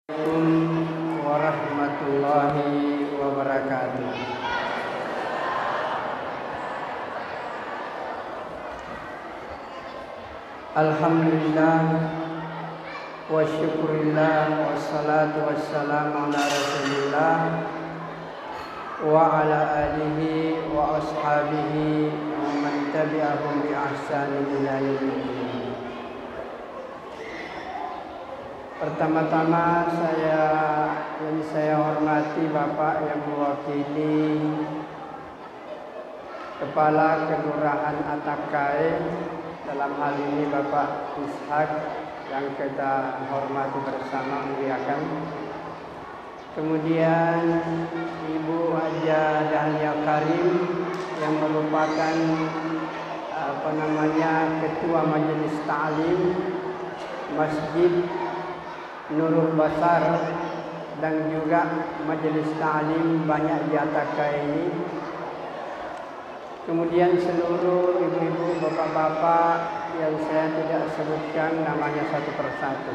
Assalamualaikum warahmatullahi wabarakatuh. Alhamdulillah wa syukurillah wassalatu wassalamu ala rasulillah wa ala alihi wa ashabihi wa man tabi'ahum bi ihsanin ila yaumil din. Pertama-tama saya hormati Bapak yang mewakili Kepala Kelurahan Atakai, dalam hal ini Bapak Ishak yang kita hormati bersama muliakan. Kemudian Ibu Haja Dahlia Karim yang merupakan Ketua Majelis Ta'lim Masjid Nurul Basar dan juga Majelis Ta'lim banyak di Atakai ini. Kemudian seluruh ibu-ibu, bapak-bapak yang saya tidak sebutkan namanya satu persatu.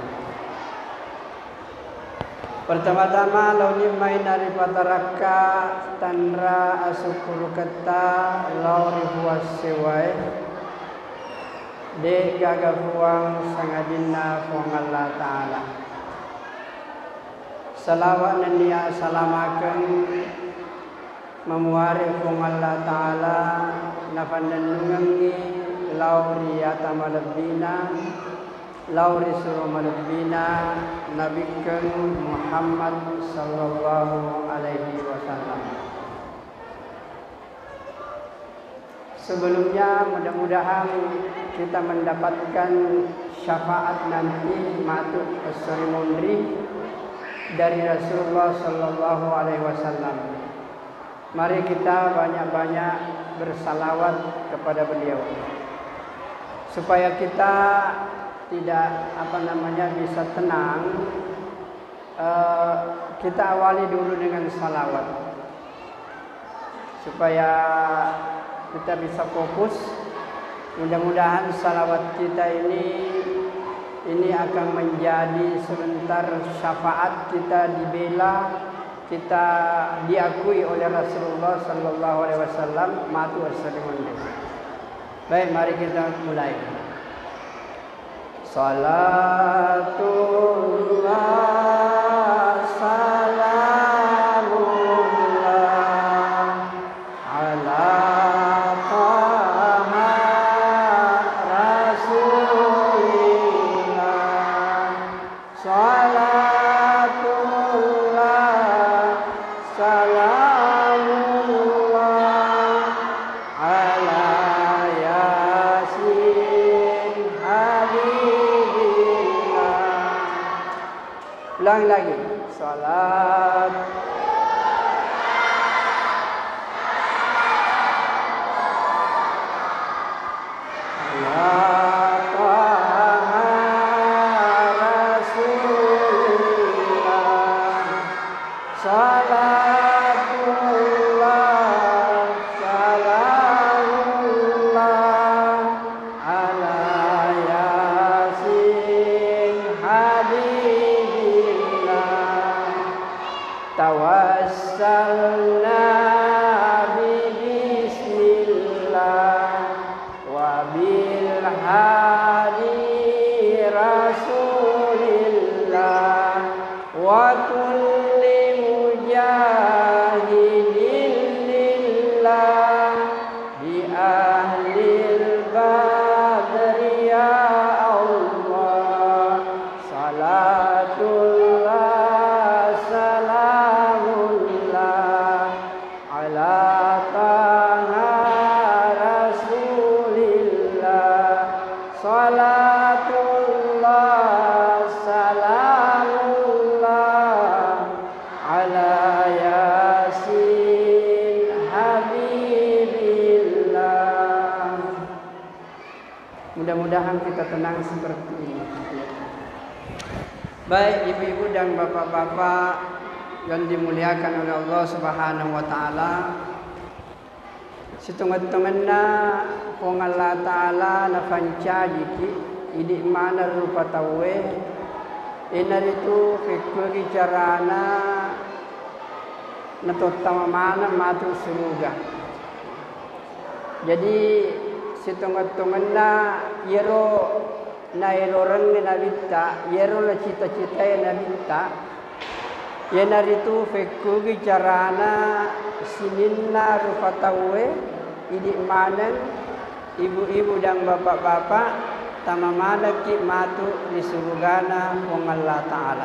Pertama-tama launi main dari pataraka tanra asukuru kata lauri huas sewai de gagafuang sangadina fuang Allah Ta'ala. Salawat dan dia salamakan memuari fuang Allah Ta'ala nafandan nungangi lauri atamalabina lauri surumalabina nabikan Muhammad sallallahu alaihi wasallam. Sebelumnya mudah-mudahan kita mendapatkan syafaat nanti matut as-sarimundri dari Rasulullah sallallahu alaihi wasallam. Mari kita banyak-banyak bersalawat kepada beliau supaya kita tidak bisa tenang. Kita awali dulu dengan salawat supaya kita bisa fokus. Mudah-mudahan salawat kita ini akan menjadi sebentar syafaat kita dibela, kita diakui oleh Rasulullah sallallahu alaihi wasallam matu as-salimundin. Baik, mari kita mulai. Salatullah salamullah ala taha rasulillah. Salatullah salamullah ala yasin habibillah. Ulang lagi. Salat ala taha rasulillah. Salatullah salamullah ala yasin habibillah. Tawassalna bismillah wa bil hadi rasulillah wa kulli mujahidin lillah bi ahlil badri ya Allah. Salatullah salamullah ala taha rasulillah. Salatullah salamullah ala yasin habibillah. Mudah-mudahan kita tenang seperti ini. Baik ibu-ibu dan bapak-bapak yang dimuliakan oleh Allah Subhanahu wa taala. Setengah-tengahna kung Allah Ta'ala na fancha jiki idi mana rupa tawe Inar itu fikir carana natutama mana matu surga. Jadi situngat-tunganna yero na elorang na nabita, yero na cita-cita na nabita. Yenar itu fikir carana sininna rufatawe idi manan ibu-ibu dan bapak-bapak tamamana ki matu di surgana wong Allah Ta'ala.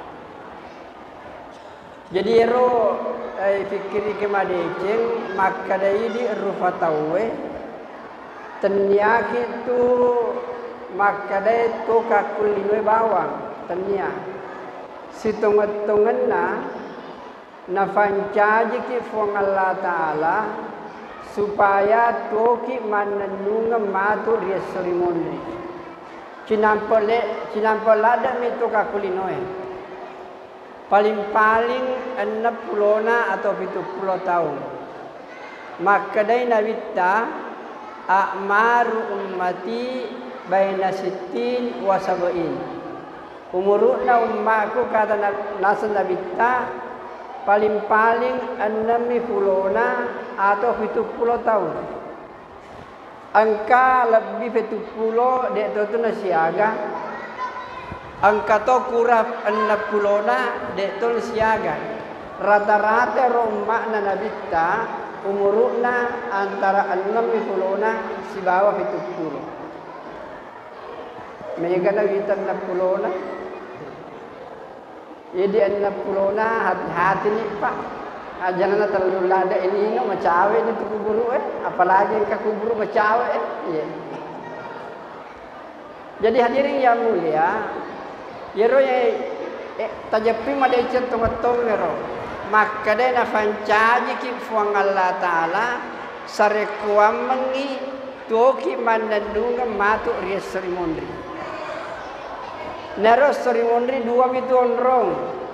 Jadi ero fikiri ke madeceng maka dai di rufatawe tenya kitu maka dai to kakulinoy bawang tenya situngat-tunganna na fancaji ki wong Allah Ta'ala supaya toki mananunga matu riesolimonri. Cinampolada mito kakulinoy. Paling-paling 60 atau 70 tahun. Maka day nabita a'maru ummati baina 60 wa 70. Umuruna ummaku kata nasa nabita paling-paling 60 atau 70 tahun. Angka lebih 70 dek tu na siaga. Angka to kurang 60 dek tu siaga. Rata-rata rumah na nabita umuruna antara 60 si bawah 70. Mereka nabita 60 Jadi 60 hati-hati nih Pak. Jangan terlalu lada ini macawe ni tu kuburu apalagi yang kuburu macawe iya. Jadi hadirin yang mulia, yero ye tajapi madai centong-tong yero. Maka dai na fancaji ki fuang Allah Ta'ala sarekuam mengi toki mandandunga matu ries serimondri. Nero serimondri 2 itu onrong.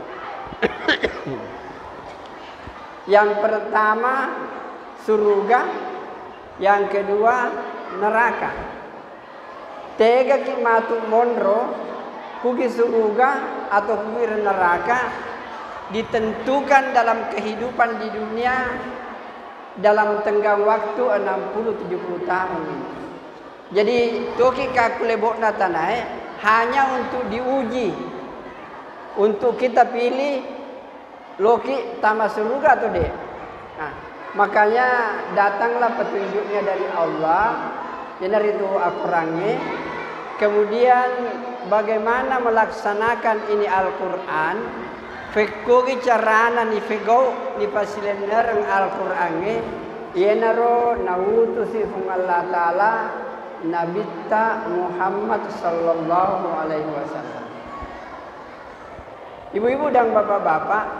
Yang pertama surga, yang kedua neraka. Tega ki matu mondro, kugi surga atau kugi neraka ditentukan dalam kehidupan di dunia dalam tenggang waktu 60-70 tahun. Jadi toki kakulebokna tanai hanya untuk diuji, untuk kita pilih Loki tama surga atau dek. Nah, makanya datanglah petunjuknya dari Allah. Jadi itu Al-Qurannya. Kemudian bagaimana melaksanakan ini Al-Quran. Fekkogi carana ni fego ni pasilener Al-Qurannya. Yenaro nautusi fung Allah Ta'ala Nabita Muhammad Sallallahu Alaihi Wasallam. Ibu-ibu dan bapak-bapak,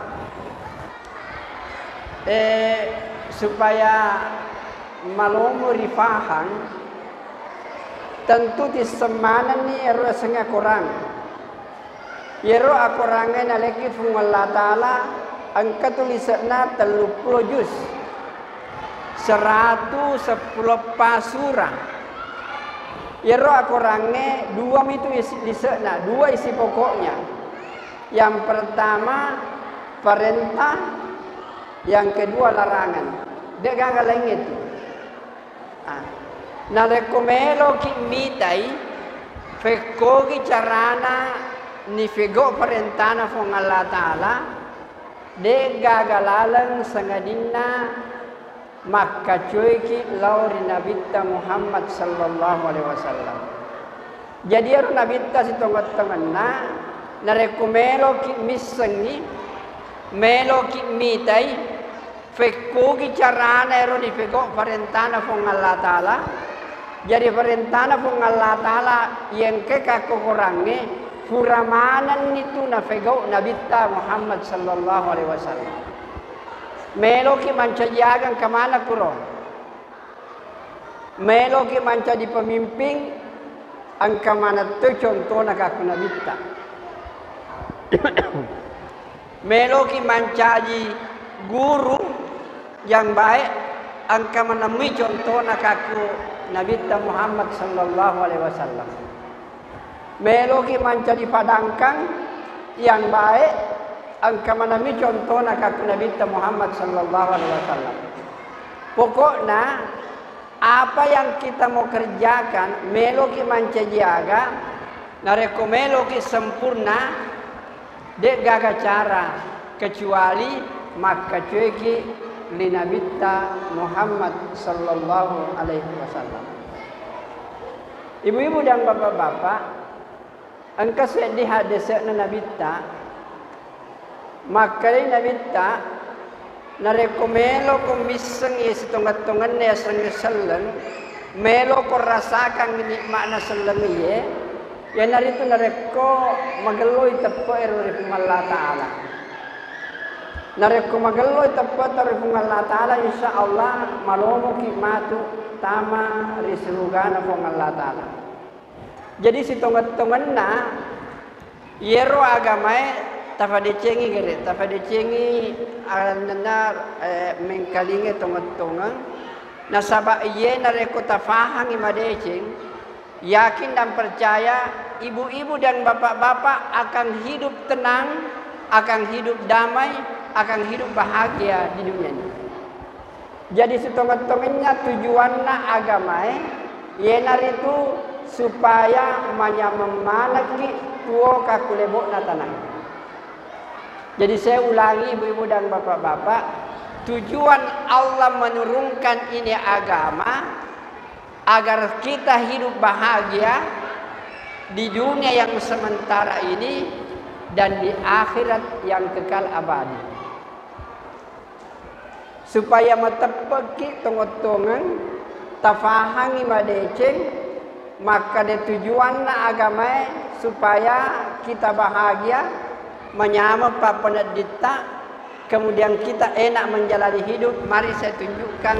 supaya malomo rifahan tentu di semanan ni ero senga kurang. Yero akurangnya naleki fung Allah Ta'ala angka tulisana 30 juz 110 pasura. Yero akurangnya 2 itu isi disana, 2 isi pokoknya. Yang pertama perintah, yang kedua larangan. Dia gak lain itu. Na rekomelo ki mitai fekkogi carana ni fego perintana fong Allah Ta'ala de gagalalan sangadinna makka cuy ki lauri nabita Muhammad Sallallahu Alaihi Wasallam. Jadi aru nabita si tongot-tonganna na rekomelo ki misangi melo ki mitai fekkogi carana ero di fego perintana fong Allah Ta'ala. Jadi perintana fong Allah Ta'ala yang kekakurangnya kuramanan itu na fego nabita Muhammad Sallallahu Alaihi Wasallam. Melo ki manca jagang kemana kuro? Melo ki manca di pemimpin angka mana tu contoh nak aku nabita. Melo ki manca di guru yang baik angka menemui contoh nak aku Nabi Muhammad Sallallahu Alaihi Wasallam. Melo ki manca di padangkan yang baik angka manami contohna ka Nabi Muhammad sallallahu alaihi wasallam. Pokoknya apa yang kita mau kerjakan melo ki mancajaga nareko melo ki sempurna dek gaga cara kecuali maka cueki li Nabi Muhammad sallallahu alaihi wasallam. Ibu-ibu dan bapak-bapak, engkau sedih hadisnya Nabi ta, maka Nabi ta nareko melo ko miseng is tongat-tongan ya seng-selen, melo ko rasakan nikmatna seleng ye, ya narito nareko mageloy tepo erori Allah Taala. Nareko mageloy tepo erori Allah Taala insyaallah malomo kimatu tama risulugana kong Allah Ta'ala. Jadi si tongat-tongan na yero agamae tafadicengi gere tafadicengi alana mengkalinge tongat-tongan nasaba iye nareko tafahang imadecing yakin dan percaya ibu-ibu dan bapak-bapak akan hidup tenang, akan hidup damai, akan hidup bahagia di dunia ini. Jadi setengah-tengahnya tujuannya agama yenar itu supaya memanaki tuo kakulebok na tanah. Jadi saya ulangi ibu-ibu dan bapak-bapak, tujuan Allah menurunkan ini agama agar kita hidup bahagia di dunia yang sementara ini dan di akhirat yang kekal abadi. Supaya matepeki tongot-tongan tafahangi madeceng maka de tujuan na agama supaya kita bahagia menyama papanadita kemudian kita enak menjalani hidup. Mari saya tunjukkan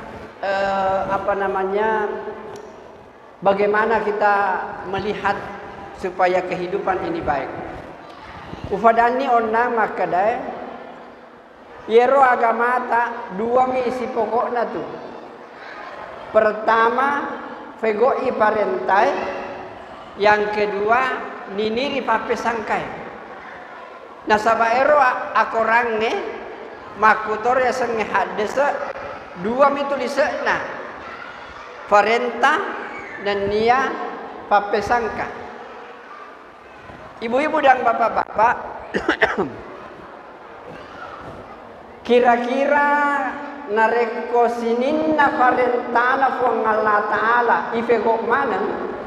bagaimana kita melihat supaya kehidupan ini baik. Ufadani onna makadai yero agama ta dua misi pokoknya tu. Pertama fegoi parentai, yang kedua niniri pape sangkai. Nasaba ero akorangne makutor ya senge hadese dua mi tulisna parenta dan nia pape sangka. Ibu-ibu dan bapak-bapak kira-kira nareko sininna parentana fo Allah Ta'ala ifego mana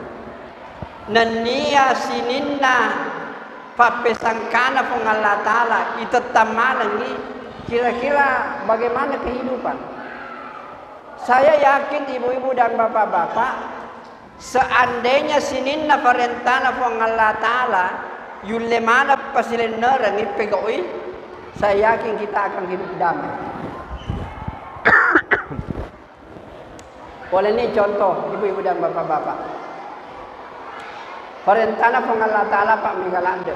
nania sininna papesangkana fo Allah Ta'ala itetamana ni kira-kira bagaimana kehidupan. Saya yakin ibu-ibu dan bapak-bapak seandainya sininna parentana fo Allah Ta'ala yulemana pasilenera ni pegoi saya yakin kita akan hidup damai. Oleh ini contoh ibu-ibu dan bapak-bapak. Perintahna pun Allah Ta'ala Pak Minggalande.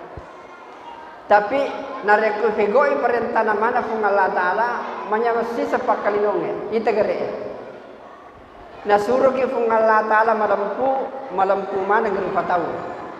Tapi nareku fegoi perintahna mana pun Allah Ta'ala menyamasi sepak kalinonge. Ita gere. Nasuruh ki pun Allah Ta'ala malampu mana gerupa tahu.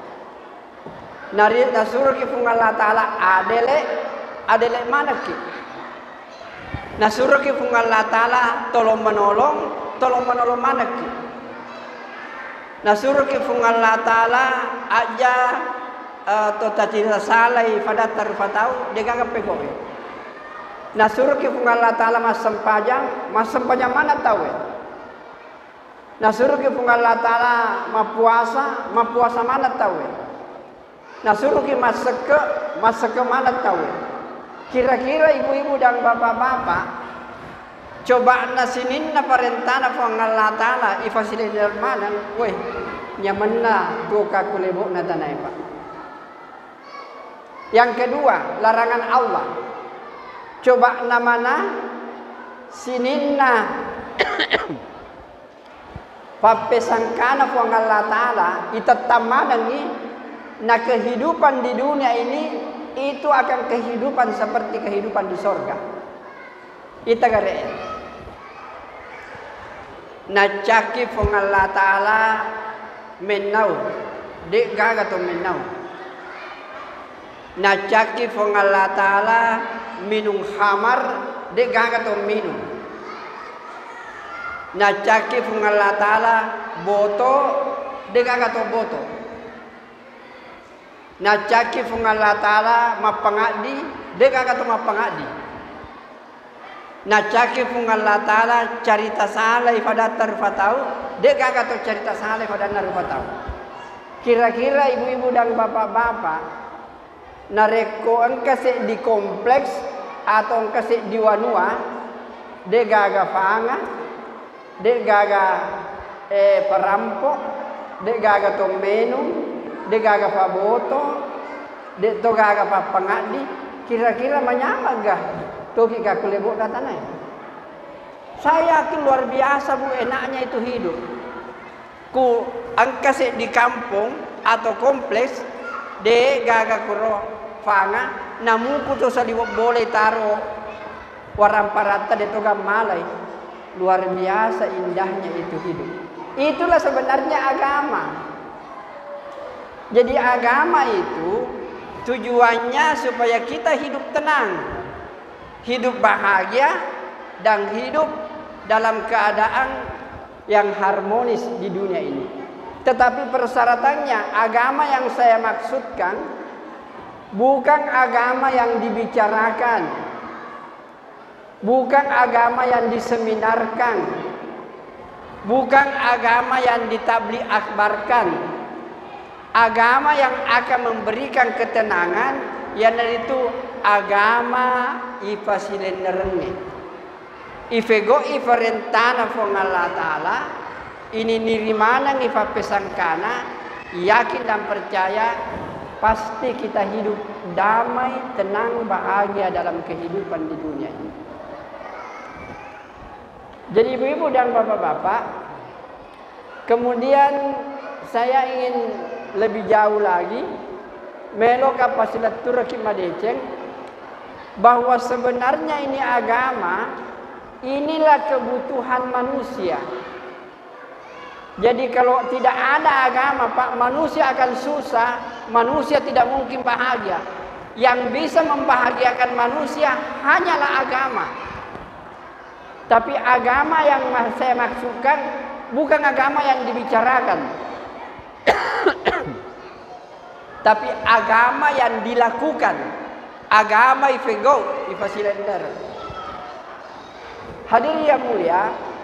Nasuruh ki pun Allah Ta'ala adele mana ki? Nasuruh ki pun Allah Ta'ala tolong menolong mana ki? Nasuruh ki pun Allah Ta'ala aja totati salai pada tarfatau dengan pegoi. Nasuruh ki pun Allah Ta'ala masam pajang mana tahu? Nasuruh ki pun Allah Ta'ala mapuasa mana tahu? Nasuruh ki masake mana tahu? Kira-kira ibu-ibu dan bapak-bapak coba nasinin na parentana po ang Allah Ta'ala ifasilitar manan weh nyaman na duka kulebo na tanay pa. Yang kedua larangan Allah coba namana sinin na papesangkana po ang Allah Ta'ala itatamanan ni na kehidupan di dunia ini itu akan kehidupan seperti kehidupan di sorga. Ita gare. Nacaki fong Allah Ta'ala menau. Dek gaga to menau. Nacaki fong Allah Ta'ala minum khamar de gaga to minum. Nacaki fong Allah Ta'ala boto de gaga to boto. Nacaki fong Allah Ta'ala mapangadi de gaga to mapangadi. Nacaki fong Allah Ta'ala carita salai pada terfatau de gaga to carita salai pada narfatau. Kira-kira ibu-ibu dan bapak-bapak nareko engkase di kompleks atau engkase di wanua de gaga fanga de gaga perampok de gaga to menu de gaga paboto de to gaga papangadi kira-kira menyamag gah to kita kulebok datanai. Saya yakin luar biasa Bu enaknya itu hidup ku engkase di kampung atau kompleks de gaga kuro fanga namu puto sa boleh taro warang parata de toga malai. Luar biasa indahnya itu hidup. Itulah sebenarnya agama. Jadi agama itu tujuannya supaya kita hidup tenang, hidup bahagia, dan hidup dalam keadaan yang harmonis di dunia ini. Tetapi persyaratannya, agama yang saya maksudkan bukan agama yang dibicarakan, bukan agama yang diseminarkan, bukan agama yang ditabligh akbarkan. Agama yang akan memberikan ketenangan, yaitu agama ifasilenerene. Ifego ifarentana fong Allah Ta'ala ini nirimana ngifa pesangkana, yakin dan percaya pasti kita hidup damai, tenang, bahagia dalam kehidupan di dunia ini. Jadi ibu-ibu dan bapak-bapak, kemudian saya ingin lebih jauh lagi melo kapasilatur kimadeceng bahwa sebenarnya ini agama, inilah kebutuhan manusia. Jadi kalau tidak ada agama, Pak, manusia akan susah, manusia tidak mungkin bahagia. Yang bisa membahagiakan manusia hanyalah agama. Tapi agama yang saya maksudkan bukan agama yang dibicarakan. Tapi agama yang dilakukan. Agama ifego, ifasilender. Hadirin yang mulia,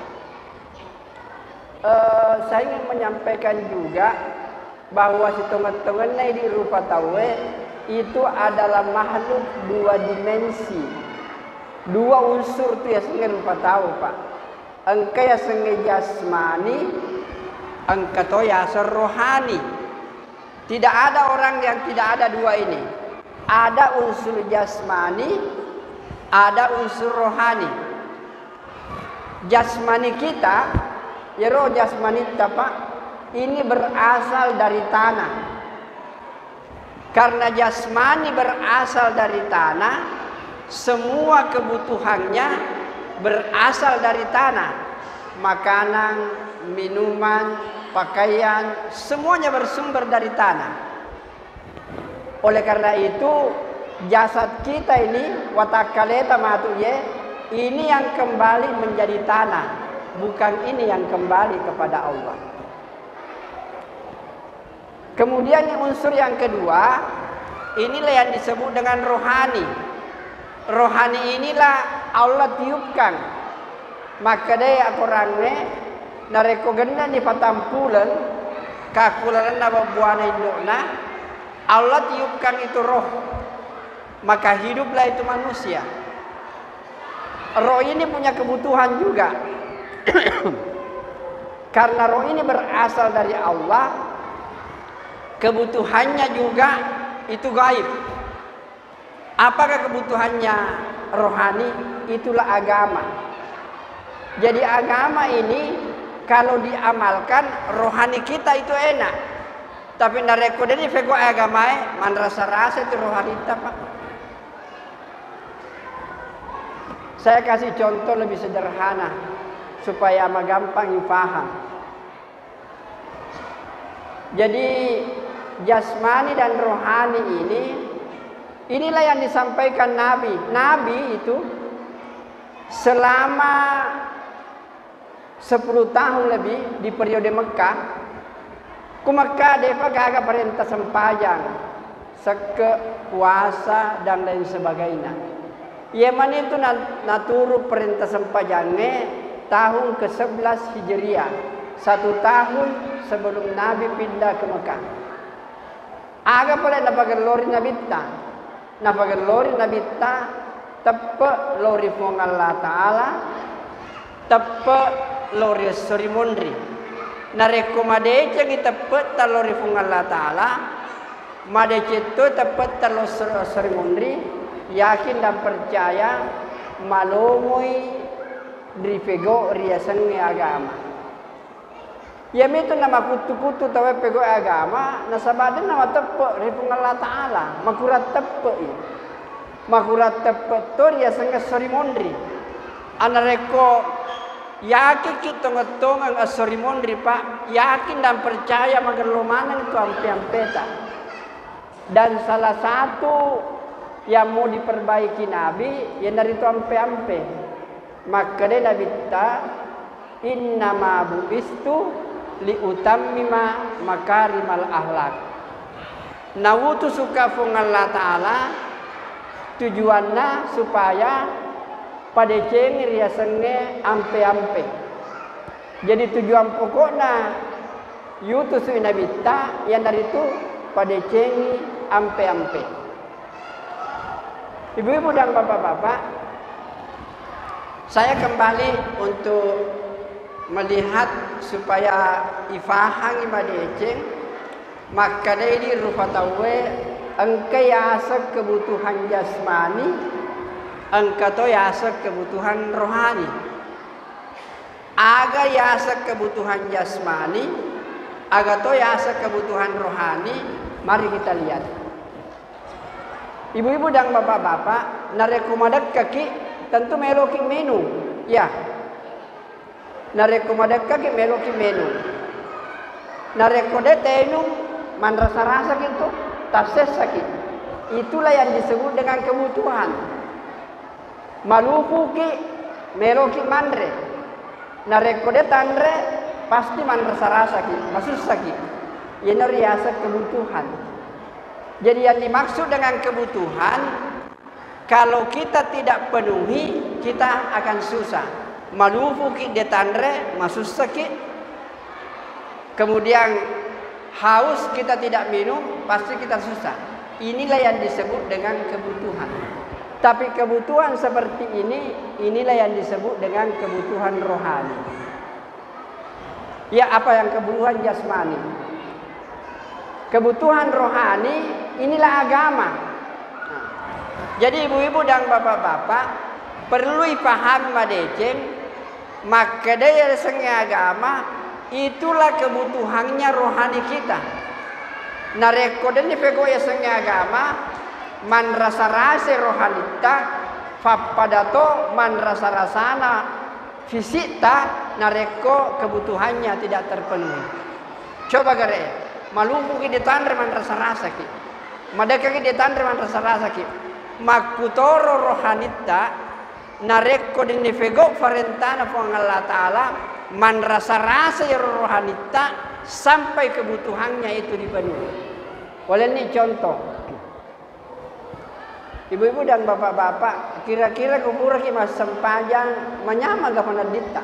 saya ingin menyampaikan juga bahwa si tongan-tongan di rupa tawe itu adalah makhluk dua dimensi, dua unsur tu ya sengai rupa tahu Pak. Engka ya sengai jasmani, engka to ya rohani. Tidak ada orang yang tidak ada dua ini. Ada unsur jasmani, ada unsur rohani. Jasmani kita, ya roh jasmani kita Pak, ini berasal dari tanah. Karena jasmani berasal dari tanah, semua kebutuhannya berasal dari tanah. Makanan, minuman, pakaian, semuanya bersumber dari tanah. Oleh karena itu, jasad kita ini, watakaleta matuye, ini yang kembali menjadi tanah, bukan ini yang kembali kepada Allah. Kemudian unsur yang kedua, inilah yang disebut dengan rohani. Rohani inilah Allah tiupkan. Maka dia orangnya nareko genda di patampulan, kakulan na babuana indokna, Allah tiupkan itu roh. Maka hiduplah itu manusia. Roh ini punya kebutuhan juga. Karena roh ini berasal dari Allah, kebutuhannya juga itu gaib. Apakah kebutuhannya rohani? Itulah agama. Jadi agama ini kalau diamalkan rohani kita itu enak. Tapi nareko ini fego agama man rasa-rasa itu rohani kita Pak. Saya kasih contoh lebih sederhana supaya gampang dipaham. Jadi jasmani dan rohani ini Inilah yang disampaikan Nabi. Nabi itu selama 10 tahun lebih di periode Mekah, ku Mekah depa gaga perintah sempajang, seke, puasa dan lain sebagainya. Yaman itu naturu perintah sempajangnya tahun ke-11 Hijriah, 1 tahun sebelum Nabi pindah ke Mekah. Aga pala napagalori nabita tepe lori fong Allah Ta'ala, tepe lori sorimondri. Narekomade cagi tepe talori fong Allah Ta'ala, madeceto tepe talo sorimondri, yakin dan percaya malomoi drifego riasan agama. Ya itu nama kutu-kutu tawa pego agama, nasabadan nama tepe rifung Allah Ta'ala, makurat tepe ini. Makurat tepe to riasan sorimondri. Anareko yakin kita ngetongang sorimondri Pak, yakin dan percaya magerlomanan itu ampe-ampeta. Dan salah satu yang mau diperbaiki Nabi yang dari itu ampe-ampe. Maka dia Nabi ta innama buistu liutammima makarimal ahlak. Nawutu suka fung Allah Ta'ala tujuannya supaya pada ceng riasannya ampe-ampe. Jadi tujuan pokoknya yutus Nabi ta yang dari itu pada ceng ampe-ampe. Ibu-ibu dan bapak-bapak, saya kembali untuk melihat supaya ifahang imadeceng, maka ini rupatawe engka yasa kebutuhan jasmani, engka to yasa kebutuhan rohani. Aga yasa kebutuhan jasmani, aga to yasa kebutuhan rohani. Mari kita lihat. Ibu-ibu dan bapak-bapak, narekomadak kaki tentu meloki menu, ya. Narekomadak kaki meloki menu. Narekodet tenu man rasa-rasa gitu, tases sakit. Itulah yang disebut dengan kebutuhan. Maluku ki meloki mandre. Narekodet andre pasti man rasa-rasa ki, maksud sakit. Ini riasa kebutuhan. Jadi yang dimaksud dengan kebutuhan, kalau kita tidak penuhi, kita akan susah. Malufu ki detandre, masuk sakit. Kemudian haus kita tidak minum, pasti kita susah. Inilah yang disebut dengan kebutuhan. Tapi kebutuhan seperti ini, inilah yang disebut dengan kebutuhan rohani. Ya, apa yang kebutuhan jasmani? Kebutuhan rohani inilah agama. Jadi ibu-ibu dan bapak-bapak perlu dipahami madeceng, maka dari segi agama itulah kebutuhannya rohani kita. Narekoden ni pego ya segi agama man rasa-rasa rohanita fapadato man rasa-rasana fisikta nareko kebutuhannya tidak terpenuhi. Coba gare malumpu ki detandre man rasa-rasa ki. Madaka ki detandre man rasa-rasa ki. Makutoro rohanita nareko dini fego farentana po Allah Ta'ala man rasa-rasa ya rohanita sampai kebutuhannya itu dipenuhi. Boleh nih contoh. Ibu-ibu dan bapak-bapak, kira-kira kubur ki mas sempajang menyama gak panadita?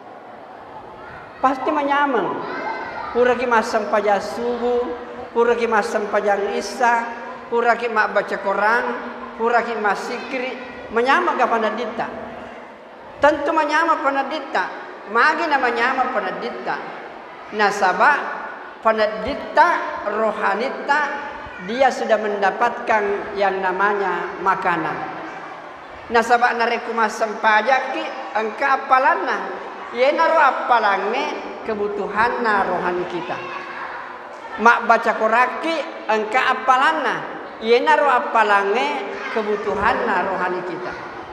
Pasti menyama. Pura ki mas sempajang subuh, pura ki mas sempajang isya, pura ki mak baca Quran, pura ki mas sikri, menyama gak panadita? Tentu menyama panadita. Magi na menyama panadita. Nasaba panadita rohanita dia sudah mendapatkan yang namanya makanan. Nasaba nareku mas sempajaki engka apalana. Ye naro apalangne kebutuhan rohani kita. Mak baca koraki engka apalana. Ye naro apalangne kebutuhan rohani kita.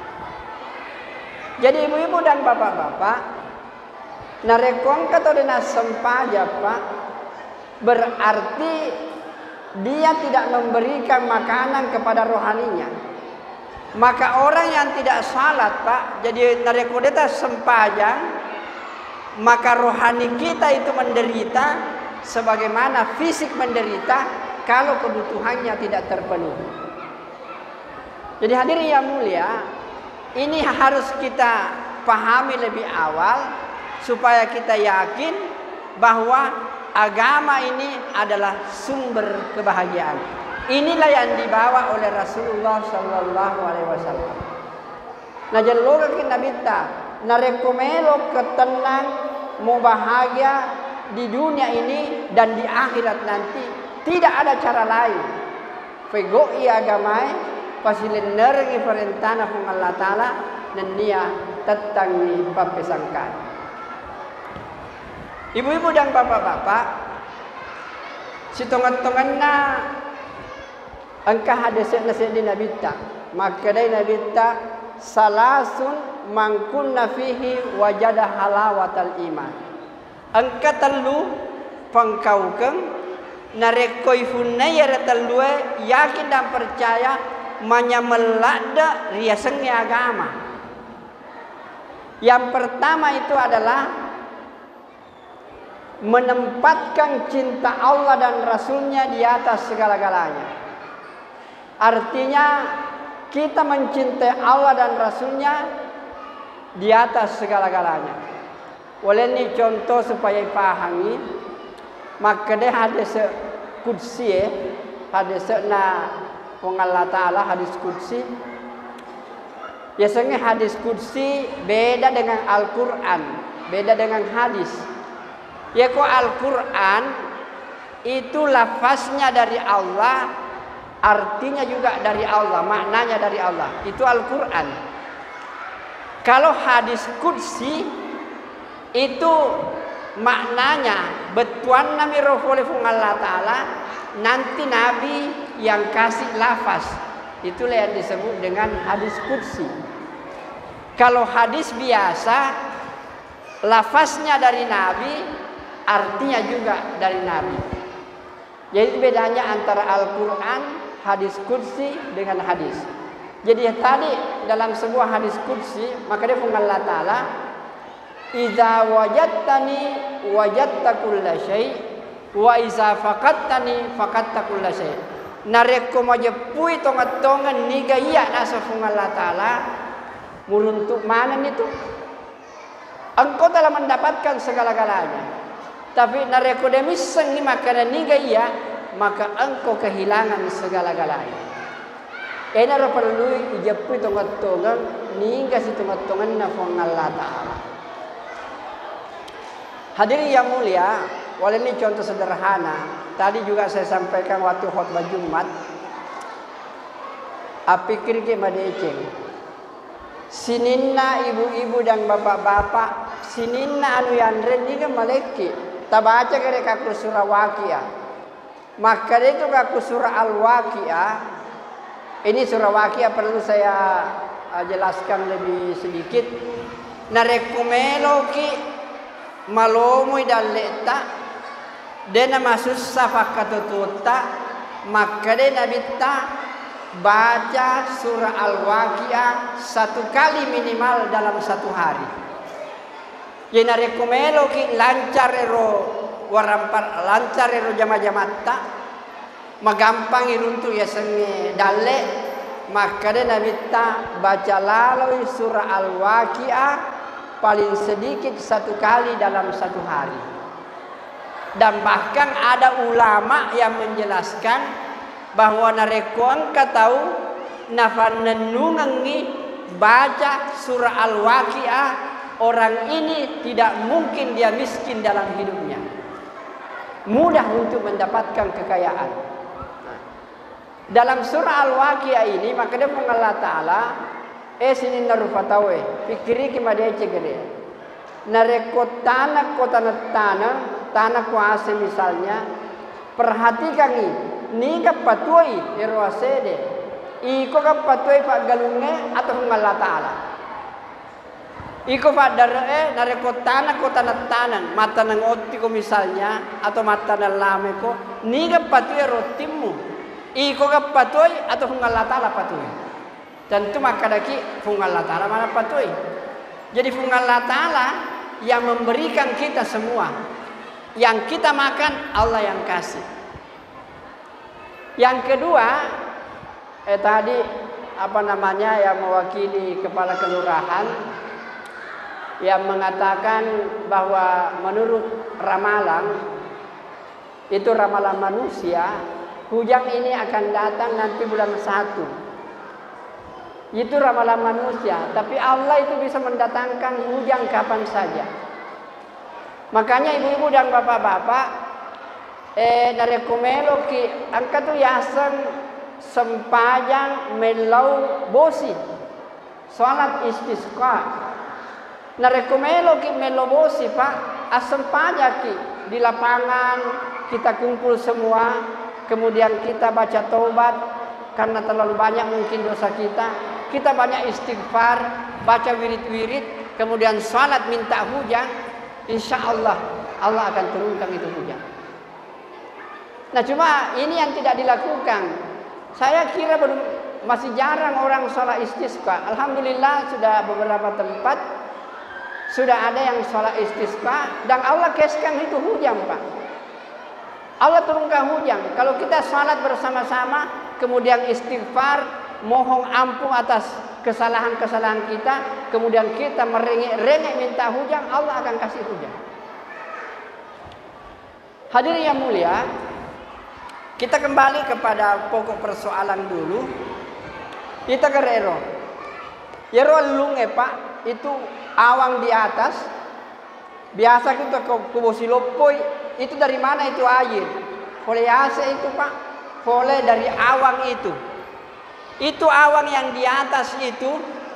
Jadi ibu-ibu dan bapak-bapak, narekong kata dina sempaja Pak, berarti dia tidak memberikan makanan kepada rohaninya. Maka orang yang tidak salat, Pak, jadi narekodeta sempajang, maka rohani kita itu menderita sebagaimana fisik menderita kalau kebutuhannya tidak terpenuhi. Jadi hadirin yang mulia, ini harus kita pahami lebih awal supaya kita yakin bahwa agama ini adalah sumber kebahagiaan. Inilah yang dibawa oleh Rasulullah Sallallahu Alaihi Wasallam. Nah, jaloga kita minta, narekomelo ketenang, mau bahagia di dunia ini dan di akhirat nanti. Tidak ada cara lain. Fegoi agamai, pasilenergi perintana kung Allah Ta'ala, dan dia tetangi papesangkan. Ibu-ibu dan bapak-bapak, si tongan-tongan na angka hadisnya di nabita, maka dari nabita salasun mangkunna fihi wajada halawatal iman. Angka telu pangkaukeng narekoy funaya telue yakin dan percaya menyamelada riasengnya agama. Yang pertama itu adalah menempatkan cinta Allah dan Rasulnya di atas segala-galanya. Artinya kita mencintai Allah dan Rasulnya di atas segala-galanya. Oleh ini contoh supaya pahami, maka deh hadis kudsi, hadis na Allah Ta'ala hadis kudsi. Biasanya hadis kudsi beda dengan Al-Quran, beda dengan hadis. Ya kok Al-Quran itu lafaznya dari Allah, artinya juga dari Allah, maknanya dari Allah. Itu Al-Quran. Kalau hadis kudsi itu maknanya betuan nami rohole fung Allah Ta'ala, nanti Nabi yang kasih lafaz. Itulah yang disebut dengan hadis kudsi. Kalau hadis biasa, lafaznya dari Nabi, artinya juga dari Nabi. Jadi bedanya antara Al-Quran, hadis kudsi dengan hadis. Jadi tadi dalam sebuah hadis kudsi, maka dia firman Allah Ta'ala, "Idza wajadtani wajadta kulla syai' wa idza faqadtani faqadta kulla syai'." Nareko majepui tongat-tongan niga iya nasa firman Allah Ta'ala, muruntuk mana itu? Engkau telah mendapatkan segala-galanya. Tapi nareko demiseng ni makanan niga iya, maka engkau kehilangan segala-galanya. Ena ra perlu ijapui tongat-tongan niga si tongat-tongan na firman Allah Ta'ala. Hadirin yang mulia, walaupun ini contoh sederhana. Tadi juga saya sampaikan waktu khutbah Jumat. Apikir ke madeceng. Sininna ibu-ibu dan bapak-bapak, sininna anu yandren ni ke maleki. Tabaca kare kaku surah Waqiah. Maka itu kaku surah Al-Waqiah. Ini surah Waqiah perlu saya jelaskan lebih sedikit. Narekumelo ki malomui daleta dena masus safakatututa, maka dena bitta baca surah Al-Waqiah 1 kali minimal dalam 1 hari. Jadi narekumelo ki lancar ero warampar, lancar ero jama-jamatta, magampang iruntu ya senge dalle, maka dena bitta baca lalui surah Al-Waqiah paling sedikit 1 kali dalam 1 hari. Dan bahkan ada ulama yang menjelaskan bahwa narekuang katau nafanenungangi baca surah Al-Waqiah, orang ini tidak mungkin dia miskin dalam hidupnya, mudah untuk mendapatkan kekayaan. Dalam surah Al-Waqiah ini maka dia Allah Ta'ala sini narufatawe pikiri kimade cegere narekotana tanah kuasa misalnya, perhatikan ni kapatuai irwasede iko kapatuai pak galunge atau Allah Ta'ala. Iko fadar nareko tanah ko tanan mata nang otti ko misalnya atau mata nang lame ko niga patui rotimu iko ka patui atau fungal latala patui tentu makadaki fungal latala mana patui. Jadi fungal latala yang memberikan kita semua, yang kita makan Allah yang kasih. Yang kedua tadi yang mewakili kepala kelurahan yang mengatakan bahwa menurut ramalan itu ramalan manusia, hujan ini akan datang nanti bulan 1. Itu ramalan manusia, tapi Allah itu bisa mendatangkan hujan kapan saja. Makanya ibu-ibu dan bapak-bapak dari komelo ki angka tu yasan sempajang melau bosi salat istisqa. Narekomelo ki melobosi pak asam pajaki di lapangan kita kumpul semua, kemudian kita baca taubat karena terlalu banyak mungkin dosa kita banyak istighfar, baca wirid-wirid, kemudian salat minta hujan, insya Allah Allah akan turunkan itu hujan. Nah cuma ini yang tidak dilakukan. Saya kira masih jarang orang sholat istisqa. Alhamdulillah sudah beberapa tempat sudah ada yang sholat istisqa dan Allah keskan itu hujan pak. Allah turunkan hujan. Kalau kita sholat bersama-sama kemudian istighfar, mohon ampun atas kesalahan-kesalahan kita, kemudian kita merengek-rengek minta hujan, Allah akan kasih hujan. Hadirin yang mulia, kita kembali kepada pokok persoalan dulu. Kita ke rero. Yero lunge pak itu awang di atas. Biasa kita kubosi lopoi itu dari mana itu air? Oleh AC itu pak, oleh dari awang itu. Itu awang yang di atas itu,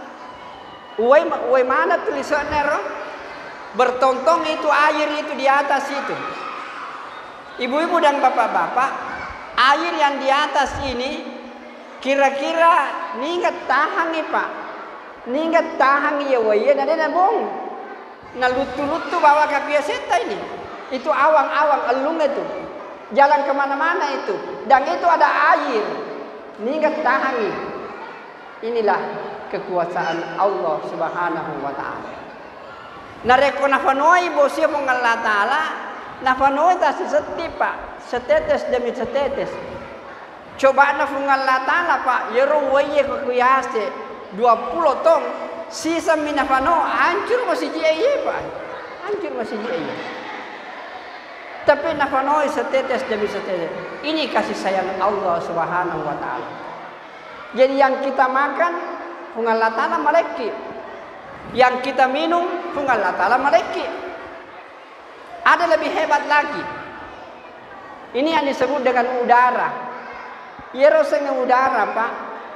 uai mana tulisannya roh? Bertontong itu air itu di atas itu. Ibu-ibu dan bapak-bapak, air yang di atas ini kira-kira ningat tahan nih pak. Ningat tahan ya waya nade nabong. Nalutu-lutu bawa ke biaseta ini. Itu awang-awang elung itu. Jalan kemana-mana itu. Dan itu ada air. Ningat tahan nih. Inilah kekuasaan Allah Subhanahu wa taala. Nareko nafanoi bosia pong Allah taala, nafanoi ta seti pak, setetes demi setetes. Coba nafung Allah taala pak, yero waye kekuyase 20 tong sisa minafano hancur masih jaya pak, hancur masih jaya. Tapi nafano setetes demi setetes. Ini kasih sayang Allah Subhanahu wa taala. Jadi yang kita makan pun Allah taala maleki, yang kita minum pun Allah taala maleki. Ada lebih hebat lagi. Ini yang disebut dengan udara. Yero senge udara pak.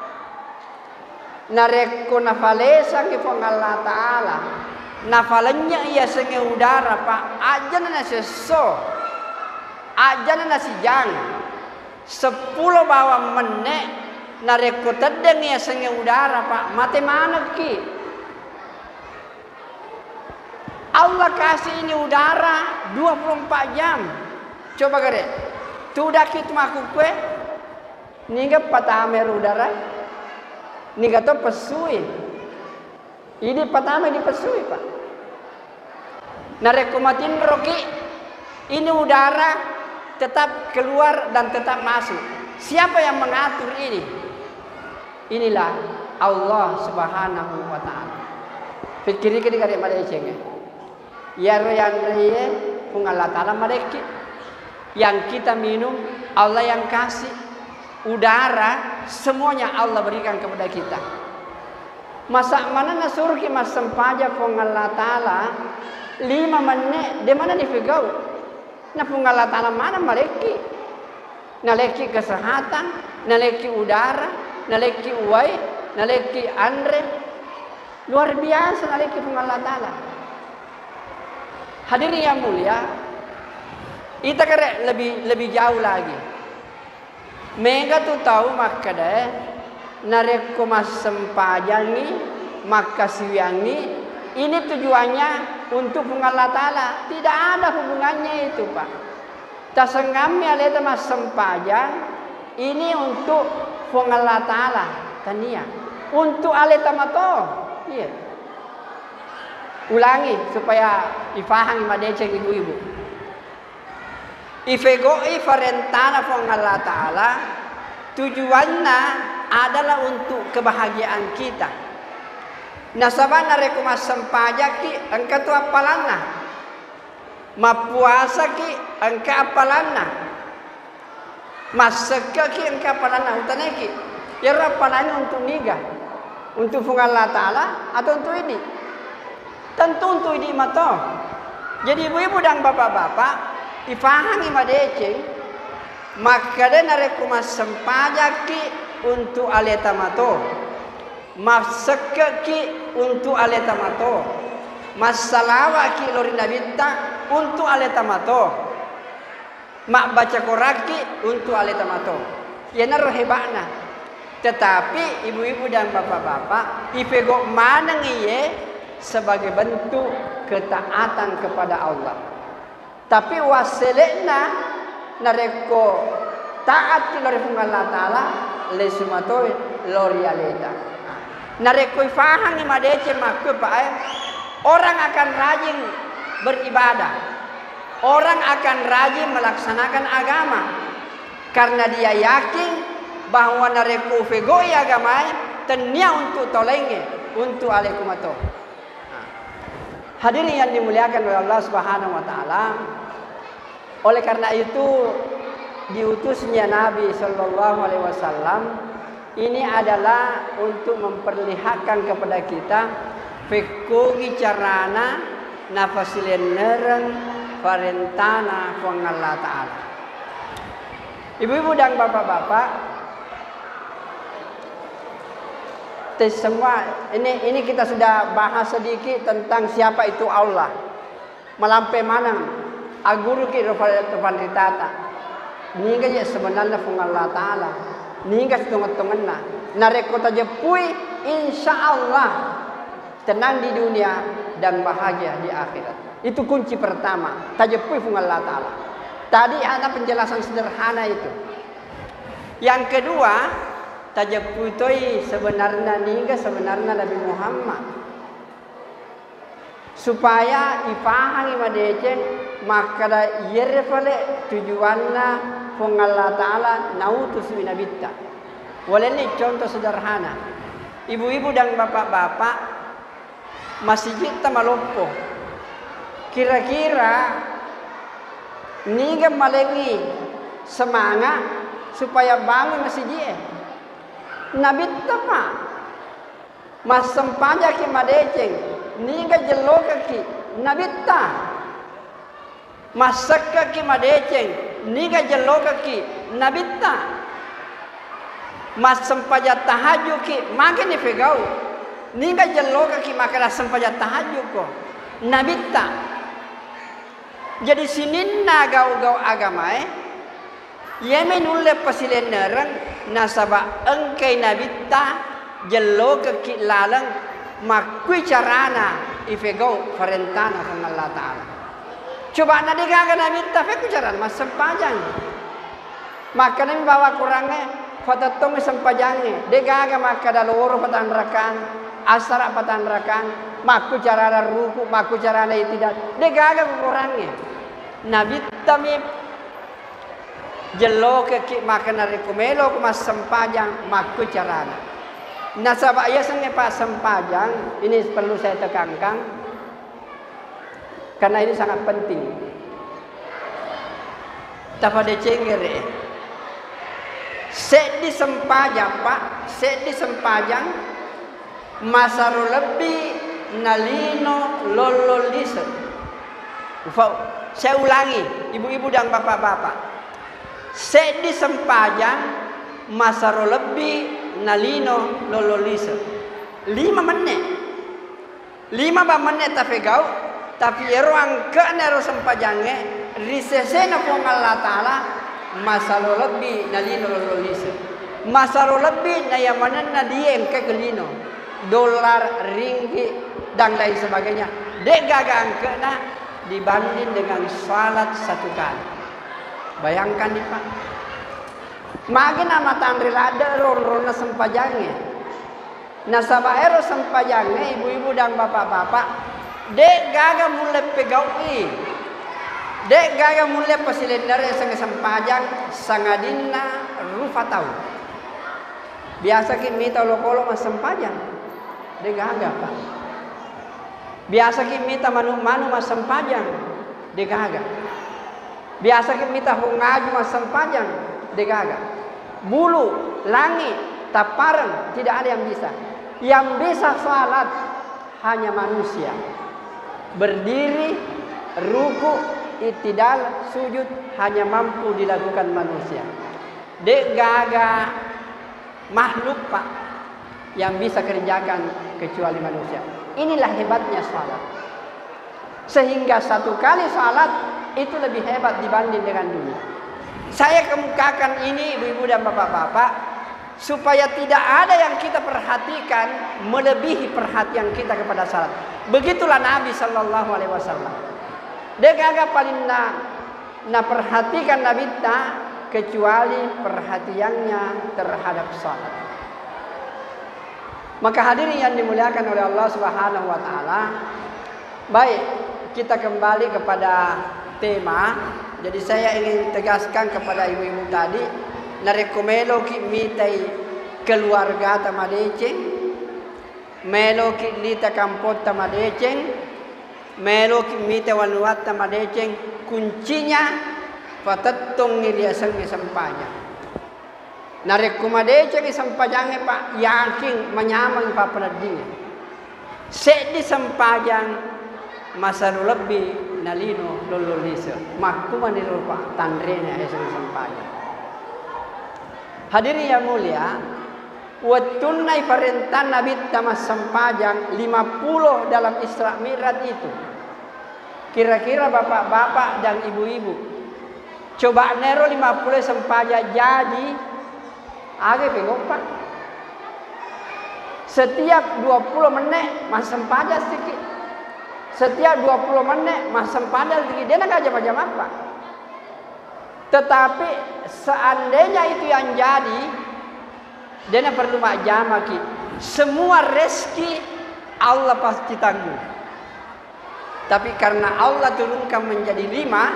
Nareko nafalesa ke Allah taala. Nafalanya ia senge udara pak. Aja na seso. Aja na sijang. 10 bawa menek. Nareko tedeng ia senge udara pak. Mate mana ki? Allah kasih ini udara 24 jam. Coba gare. Tudah kita maku kue. Niga patamer udara. Niga to pesui. Ini pertama dipesui pak. Narekomatin roki. Ini udara tetap keluar dan tetap masuk. Siapa yang mengatur ini? Inilah Allah Subhanahu wa taala. Fikiri ke dikare Malaysia nge. Ya yang reye pun Allah taala mereka. Yang kita minum Allah yang kasih. Udara semuanya Allah berikan kepada kita. Masa mana nasurki mas sempaja pun Allah taala 5 menit di mana difigau. Na pun Allah taala mana mereka? Naleki kesehatan, naleki udara, naleki uai, naleki andre. Luar biasa naleki pun Allah taala. Hadirin yang mulia, kita kira lebih jauh lagi. Mega tu tahu makada nareko mas sempajangi makasiwiangi ini tujuannya untuk Allah Ta'ala. Tidak ada hubungannya itu, Pak. Tasengami aleta mas sempajang ini untuk Allah Ta'ala. Tania. Untuk aleta mato. Iya. Ulangi supaya difahami madece ibu-ibu. Ifegoi farentana Allah Ta'ala. Tujuannya adalah untuk kebahagiaan kita. Nasabana rekumas sempajaki engkau tu apalanna. Mapuasa ki engkau apalanna. Masaka ki engkau apalanna utaneki. Ya apalannya untuk niga. Untuk Allah Ta'ala atau untuk ini? Tentu untuk ini mato. Jadi ibu-ibu dan bapak-bapak difahami madece. Maka dan rekumas sempajaki untuk aleta mato. Masakaki untuk aleta mato. Masalawaki lorinda bitta untuk aleta mato. Mak baca koraki untuk aleta mato. Ya narhebana. Tetapi ibu-ibu dan bapak-bapak ipego manang iye sebagai bentuk ketaatan kepada Allah. Tapi waselena nareko taat ki lori Allah Ta'ala le sumato lori aleta. Nareko faham ni madece makku Pak. Orang akan rajin beribadah. Orang akan rajin melaksanakan agama karena dia yakin bahwa nareko fegoi agama tenia untuk tolenge untuk alekumato. Hadirin yang dimuliakan oleh Allah Subhanahu wa taala. Oleh karena itu diutusnya Nabi sallallahu alaihi wasallam ini adalah untuk memperlihatkan kepada kita fikogi carana nafasilenereng parentana von Allah Ta'ala. Ibu-ibu dan bapak-bapak, semua ini kita sudah bahas sedikit tentang siapa itu Allah. Melampai mana aguru ki rofan ritata. Ninga ya sebenarnya von Allah Ta'ala. Ninga setengah-tengahna. Nareko tajepui insyaallah tenang di dunia dan bahagia di akhirat. Itu kunci pertama. Tajepui von Allah Ta'ala. Tadi ada penjelasan sederhana itu. Yang kedua, tajaputoi sebenarnya ninga sebenarnya Nabi Muhammad. Supaya dipahami madece maka yerfale tujuanna von Allah Ta'ala nautus minabitta. Waleni contoh sederhana. Ibu-ibu dan bapak-bapak masjid tamaloppo. Kira-kira ninga malengi semangat supaya bangun masjid. Nabitta Pak. Mas sempaja ki madeceng ninga jeloka ki nabitta. Masakka ki madeceng ninga jeloka ki nabitta. Mas sempaja tahajud ki makin ni pegau ninga jeloka ki makala sempaja tahajud ko nabitta. Jadi sininna gau-gau agama yemen ulle pasilenerang nasaba engkai nabitta jeloka ki lalang makui carana ifegau farentana von Allah Ta'ala. Coba nanti kagak nabitta feku carana mas sempajang. Maka nami bawa kurangnya fatatong sempajangnya. Degaga maka daloro patanrakan asara patanrakan maku carana ruku maku carana tidak. Degaga kurangnya. Nabitta mi jeloka ki maka narikumelo mas sempajang maku carana. Nasabah ya sange Pak sempajang ini perlu saya tekankan karena ini sangat penting. Tafade cengere. Set di sempajang Pak, set di sempajang masaru lebih nalino lololis. Saya ulangi, ibu-ibu dan bapak-bapak. Set di sempajang masaru lebih nalino lololisa 5 menit 5 menit tafegau tapi ero angka nero sempajange risesena von Allah Ta'ala masalo lebih nalino lololisa masalo lebih na yamanan na die engke gelino dolar, ringgit, dan lain sebagainya. Dek gaga angkena dibanding dengan salat satu kali. Bayangkan nih Pak. Makin amat Andri ada ron-rona sempajangnya. Nah sabaero sempajangnya ibu-ibu dan bapak-bapak. Dek gaga mulai pegaui. Dek gaga mulai pasilender yang sempajang sangadina rufa tahu. Biasa kita lokolo mas sempajang. Dek gaga Pak. Biasa kita manu-manu mas sempajang. Dek gaga. Biasa kita hungaju mas sempajang. Dek gaga. Bulu, langit, taparan tidak ada yang bisa. Yang bisa salat hanya manusia. Berdiri, ruku, itidal, sujud hanya mampu dilakukan manusia. Dek gaga makhluk Pak yang bisa kerjakan kecuali manusia. Inilah hebatnya salat. Sehingga satu kali salat itu lebih hebat dibanding dengan dunia. Saya kemukakan ini ibu-ibu dan bapak-bapak supaya tidak ada yang kita perhatikan melebihi perhatian kita kepada salat. Begitulah Nabi sallallahu alaihi wasallam. Dia kagak paling na perhatikan Nabi tak kecuali perhatiannya terhadap salat. Maka hadirin yang dimuliakan oleh Allah Subhanahu wa taala, baik kita kembali kepada tema. Jadi saya ingin tegaskan kepada ibu-ibu tadi, narekomelo ki mitai keluarga tamadeceng, melo ki lita kampot tamadeceng, melo ki mitai wanuat tamadeceng, kuncinya patatong niliasang isampanya. Narekomadeceng isampajang Pak yakin menyamang papanadinya. Sedi sampajang masalu lebih nalino lololiso makuma nirupa tandrena esang sampaya. Hadirin yang mulia, watunai perintah Nabi tamas sampajang 50 dalam Isra Mi'raj itu. Kira-kira bapak-bapak dan ibu-ibu coba nero 50 sampajang jadi agak bingung Pak. Setiap 20 menit mas sampajang sedikit. Setiap 20 menit mas sempadal tinggi dia nak aja macam apa. Tetapi seandainya itu yang jadi, dia nak perlu mak jamaki. Semua rezeki Allah pasti tanggung. Tapi karena Allah turunkan menjadi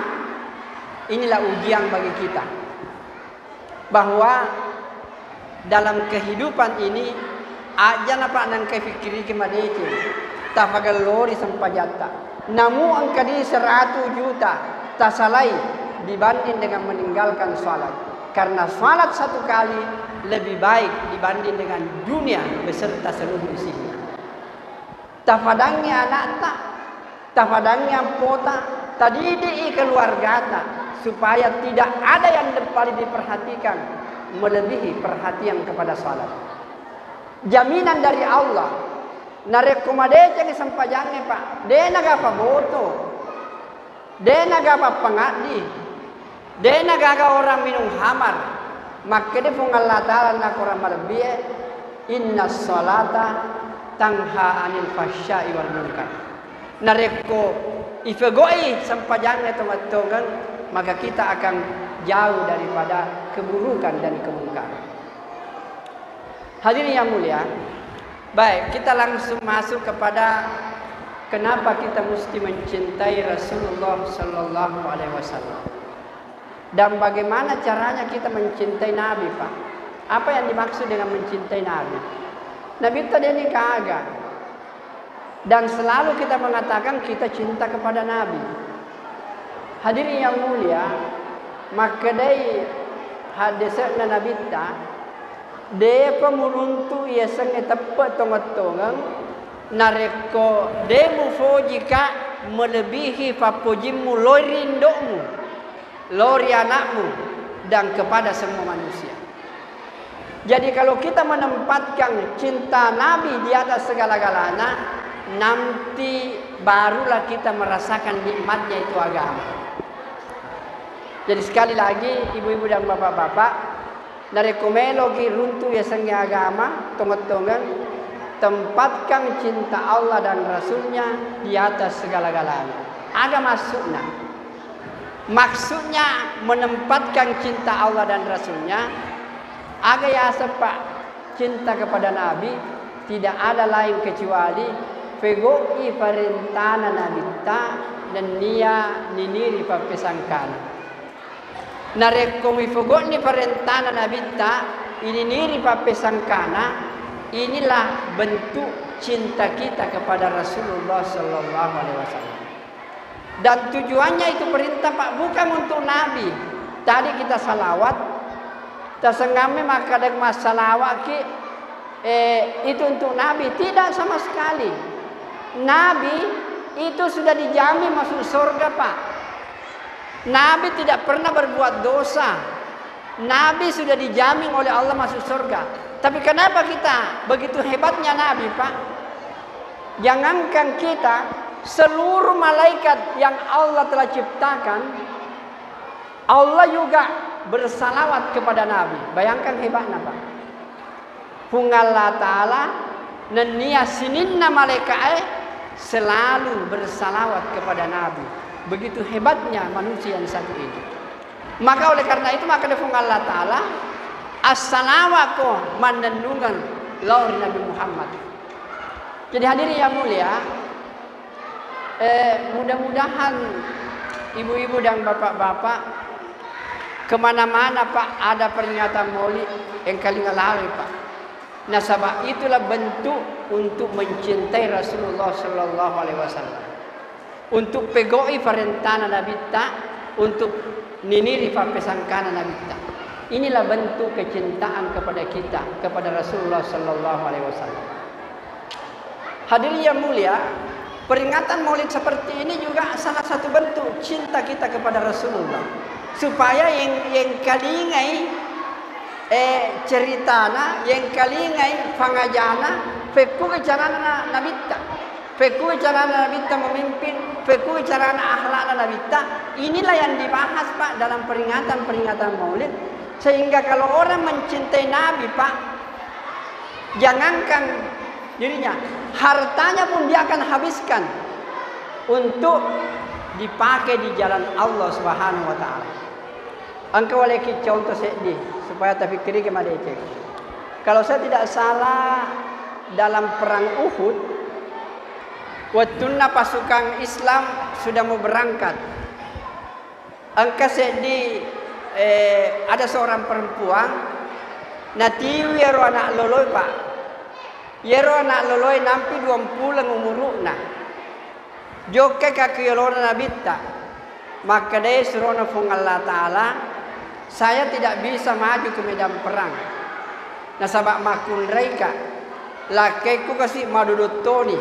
5, inilah ujian bagi kita. Bahwa dalam kehidupan ini aja napa nang kefikiri kemadece. Tafagalori sampajata. Namu angka di 100 juta tasalai dibanding dengan meninggalkan salat. Karena salat satu kali lebih baik dibanding dengan dunia beserta seluruh isinya. Tafadangnya anak tak, tafadangnya pota, tadidi keluarga tak, supaya tidak ada yang paling diperhatikan melebihi perhatian kepada salat. Jaminan dari Allah. Narekomade jadi sampajangnya Pak. Dia nagapa boto. Dia nagapa pengadi. Dia nagaga orang minum hamar. Maka dia pun Allah Ta'ala nak orang malbiye. Inna salata tangha anil fasya'i wal munkar. Nareko ifegoi sampajangnya tomat-togan. Maka kita akan jauh daripada keburukan dan kemungkaran. Hadirin yang mulia. Baik, kita langsung masuk kepada kenapa kita mesti mencintai Rasulullah Sallallahu Alaihi Wasallam dan bagaimana caranya kita mencintai Nabi, Pak. Apa yang dimaksud dengan mencintai Nabi? Nabi tadi ini kagak. Dan selalu kita mengatakan kita cinta kepada Nabi. Hadirin yang mulia, maka dari hadisnya Nabi ta dia pemuruntu ia sangat tepat tongat-tongang nareko demu fojika melebihi papujimu lori indokmu lori anakmu dan kepada semua manusia. Jadi kalau kita menempatkan cinta Nabi di atas segala-galanya, nanti barulah kita merasakan nikmatnya itu agama. Jadi sekali lagi ibu-ibu dan bapak-bapak, narekomelo ki runtu ya sangi agama tongat-tongan tempatkan cinta Allah dan Rasulnya di atas segala-galanya. Ada maksudnya. Maksudnya menempatkan cinta Allah dan Rasulnya. Aga ya sepak cinta kepada Nabi tidak ada lain kecuali fegoi parentana Nabi ta dan nia niniri papesangkana. Narekomi fogo ni parentana Nabi ta ini niri papesangkana. Inilah bentuk cinta kita kepada Rasulullah Sallallahu Alaihi Wasallam. Dan tujuannya itu perintah Pak bukan untuk Nabi. Tadi kita salawat, tasengame maka ada masalah ki itu untuk Nabi, tidak sama sekali. Nabi itu sudah dijamin masuk surga Pak. Nabi tidak pernah berbuat dosa. Nabi sudah dijamin oleh Allah masuk surga. Tapi kenapa kita begitu hebatnya Nabi Pak? Jangankan kita, seluruh malaikat yang Allah telah ciptakan, Allah juga bersalawat kepada Nabi. Bayangkan hebatnya Pak. Pungallah Ta'ala nenia sininna malaikat selalu bersalawat kepada Nabi. Begitu hebatnya manusia yang satu ini. Maka oleh karena itu maka defung Allah Ta'ala as-salawatu mandandungan laur Nabi Muhammad. Jadi hadirin yang mulia, mudah-mudahan ibu-ibu dan bapak-bapak kemana-mana Pak ada peringatan maulid yang kali ngalari Pak. Nah sebab itulah bentuk untuk mencintai Rasulullah Sallallahu Alaihi Wasallam. Untuk pegoi parentana Nabi ta, untuk niniri papesangkana Nabi ta. Inilah bentuk kecintaan kepada kita, kepada Rasulullah Sallallahu Alaihi Wasallam. Hadirin yang mulia, peringatan maulid seperti ini juga salah satu bentuk cinta kita kepada Rasulullah. Supaya yang kalingai ceritana, yang kalingai pangajana, feku carana Nabi ta. Feku carana Nabi ta memimpin, feku carana akhlakna Nabi ta. Inilah yang dibahas Pak dalam peringatan maulid. Sehingga kalau orang mencintai Nabi Pak, jangankan dirinya, hartanya pun dia akan habiskan untuk dipakai di jalan Allah Subhanahu Wa Taala. Engkau boleh contoh sedih supaya tapi kiri kemana cek. Kalau saya tidak salah dalam perang Uhud, waktu pasukan Islam sudah mau berangkat, engkau sedih. Ada seorang perempuan natiu yero anak loloi Pak. Yero anak loloi nampi 20 umuruna. Jokke kaki yolona nabita. Maka dia surona fung Allah Ta'ala, saya tidak bisa maju ke medan perang. Nah sabak makun reika lakeku kasih madudotoni.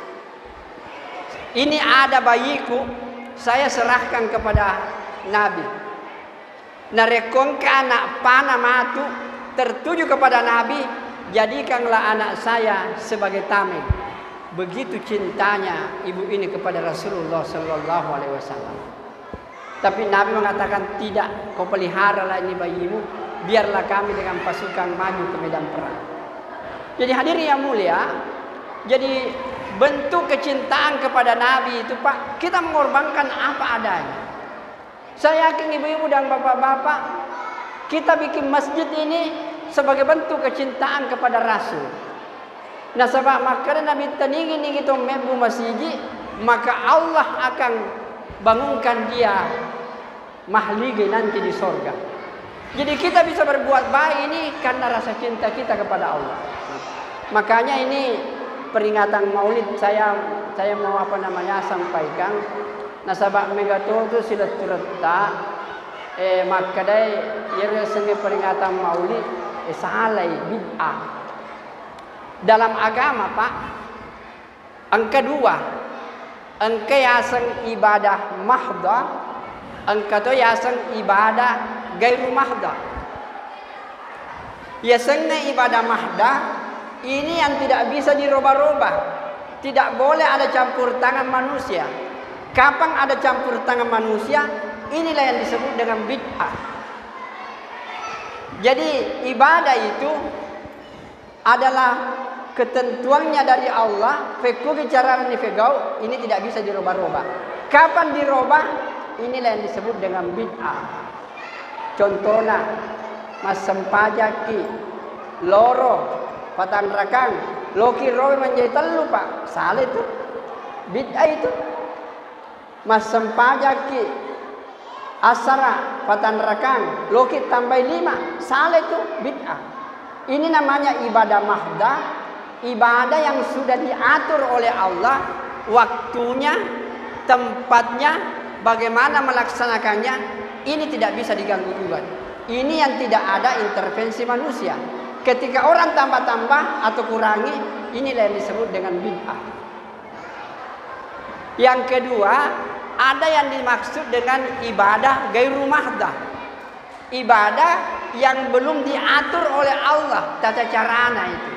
Ini ada bayiku, saya serahkan kepada Nabi. Narekongka anak panah matu tertuju kepada Nabi, jadikanlah anak saya sebagai tameng. Begitu cintanya ibu ini kepada Rasulullah Sallallahu Alaihi Wasallam. Tapi Nabi mengatakan tidak, kau peliharalah ini bayimu, biarlah kami dengan pasukan maju ke medan perang. Jadi hadirin yang mulia, jadi bentuk kecintaan kepada Nabi itu Pak, kita mengorbankan apa adanya. Saya yakin ibu-ibu dan bapak-bapak, kita bikin masjid ini sebagai bentuk kecintaan kepada Rasul. Nah sebab maka Nabi tanigi ni kita mebu masjid, maka Allah akan bangunkan dia mahlige nanti di sorga. Jadi kita bisa berbuat baik ini karena rasa cinta kita kepada Allah. Makanya ini peringatan maulid saya mau sampaikan. Nasabak megato tu sila turta maka dai yere senge peringatan maulid salai bid'ah. Dalam agama Pak, angka 2, angka yasang ibadah mahda, angka to yasang ibadah gairu mahda. Yasangna ibadah mahda ini yang tidak bisa dirubah-rubah, tidak boleh ada campur tangan manusia. Kapan ada campur tangan manusia, inilah yang disebut dengan bid'ah. Jadi ibadah itu adalah ketentuannya dari Allah, fekku bicara ni fegau, ini tidak bisa dirubah-rubah. Kapan dirubah? Inilah yang disebut dengan bid'ah. Contohnya, mas sempajaki, loro, patang rakang, loki roy menjadi telu pak, salah itu, bid'ah itu. Mas sempajaki, asara, patang rakang, loki tambah 5, salah itu, bid'ah. Ini namanya ibadah mahdah. Ibadah yang sudah diatur oleh Allah, waktunya, tempatnya, bagaimana melaksanakannya, ini tidak bisa diganggu-gugat. Ini yang tidak ada intervensi manusia. Ketika orang tambah-tambah atau kurangi, inilah yang disebut dengan bid'ah. Yang kedua, ada yang dimaksud dengan ibadah gairu mahdah. Ibadah yang belum diatur oleh Allah tata caranya itu.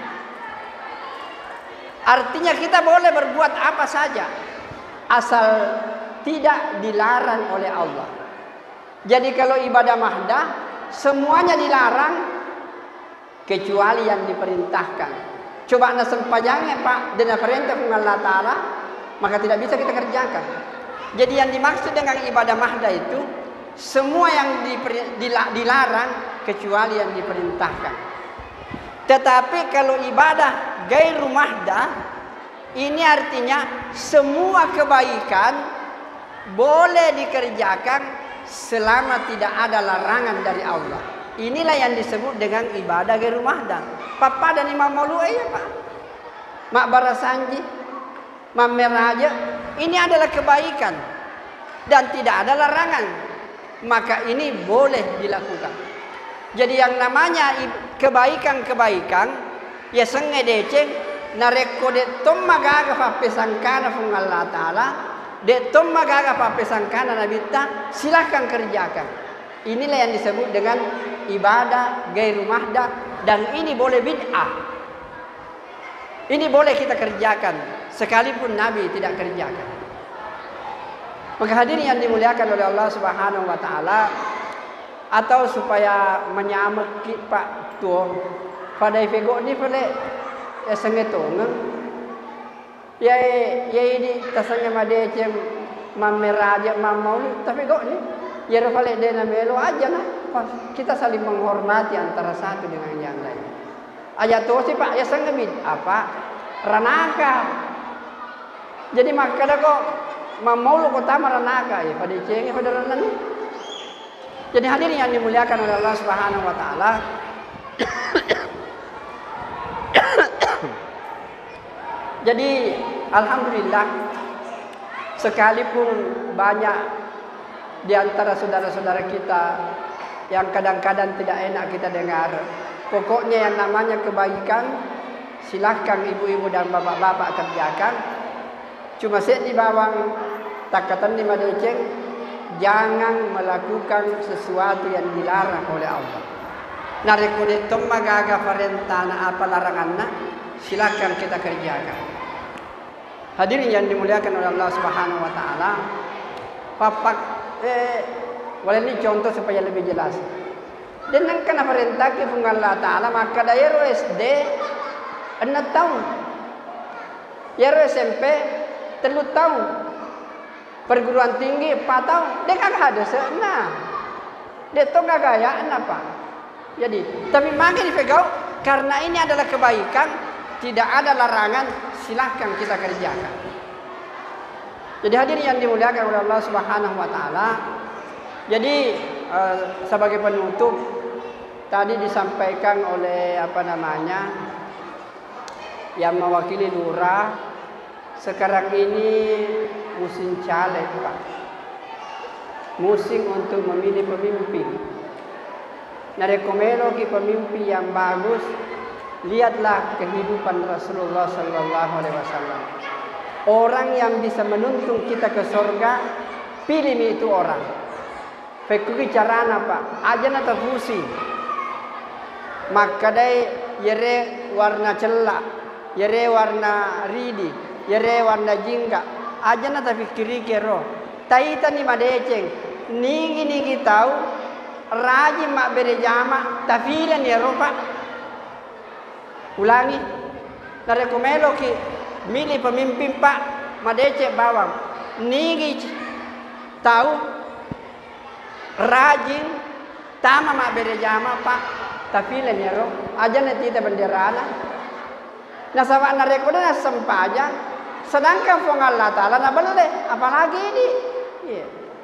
Artinya kita boleh berbuat apa saja asal tidak dilarang oleh Allah. Jadi kalau ibadah mahdah semuanya dilarang kecuali yang diperintahkan. Coba anda sempajangnya pak dengan perintah Allah Ta'ala, maka tidak bisa kita kerjakan. Jadi yang dimaksud dengan ibadah mahdah itu semua yang dilarang kecuali yang diperintahkan. Tetapi kalau ibadah gairu mahdah, ini artinya semua kebaikan boleh dikerjakan selama tidak ada larangan dari Allah. Inilah yang disebut dengan ibadah gairu mahdah. Papa dan Imam Maulud ya pak, Mak Barasanji, Mak Meraja, ini adalah kebaikan dan tidak ada larangan. Maka ini boleh dilakukan. Jadi yang namanya kebaikan-kebaikan ya senge deceng nareko de tom magaga fa pesangkana fung Allah Ta'ala, de tom magaga fa pesangkana Nabi ta, silahkan kerjakan. Inilah yang disebut dengan ibadah gairu mahdah, dan ini boleh bid'ah. Ini boleh kita kerjakan sekalipun Nabi tidak kerjakan. Maka hadirin yang dimuliakan oleh Allah Subhanahu wa Ta'ala, atau supaya menyamak pak tuh pada ifego ni pale ya sengetong ya ini tasanya madece mameraja mamau tapi kok ni ya pale dena melo aja nah, kita saling menghormati antara satu dengan yang lain aja tuh sih pak ya sengemit apa ranaka. Jadi makanya kok mamau lu kota maranaka ya pada cengeng pada ranani. Jadi hadirin yang dimuliakan oleh Allah Subhanahu wa Ta'ala, jadi alhamdulillah sekalipun banyak di antara saudara-saudara kita yang kadang-kadang tidak enak kita dengar, pokoknya yang namanya kebaikan silahkan ibu-ibu dan bapak-bapak kerjakan. Cuma set di bawang takatan di madeceng, jangan melakukan sesuatu yang dilarang oleh Allah. Narekodetom magaga parentana apa larangannya, silakan kita kerjakan. Hadirin yang dimuliakan oleh Allah Subhanahu wa Ta'ala, papak boleh ini contoh supaya lebih jelas. Dan kena perintah ke Allah Ta'ala, maka daerah SD 6 tahun, daerah SMP 3 tahun, perguruan tinggi 4 tahun, dia kagak ada seenak. Dia tuh gak gaya apa. Jadi, tapi makin dipegau karena ini adalah kebaikan, tidak ada larangan, silahkan kita kerjakan. Jadi hadirin yang dimuliakan oleh Allah Subhanahu wa Ta'ala. Jadi sebagai penutup tadi disampaikan oleh yang mewakili lurah, sekarang ini musim caleg Pak, musim untuk memilih pemimpin. Narekomelo ki pemimpin yang bagus, lihatlah kehidupan Rasulullah Sallallahu Alaihi Wasallam. Orang yang bisa menuntun kita ke surga, pilih itu orang. Fekuki carana Pak, aja nata fusi. Maka dai yere warna celak, yere warna ridi, yere warna jingga. Aja nata fikiri kero. Taita ni madeceng, nigi tahu, raji mak berejama, tafilan ya Pak. Ulangi. narekomelo ki milih pemimpin Pak madece bawang nigi tahu rajin tama mak berejama Pak tapi lenero aja nanti kita bendera lah nah sama narekoda na sempaja sedangkan fong Allah Ta'ala na belde apalagi ini yeah.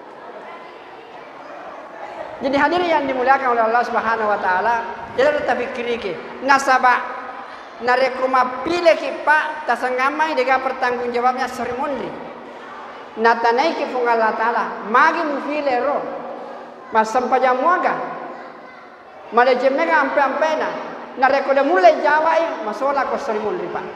Jadi hadirin yang dimuliakan oleh Allah Subhanahu wa taala, jadi kita pikir ke nasaba narekuma pilih ki Pak tasangamai dega pertanggungjawabnya seremoni. Natanai ki fung Allah taala, magi mufile ro. Mas sampaja muaga. Male jemega ampe-ampena. Narekoda mulai jawai masola ko seremoni Pak.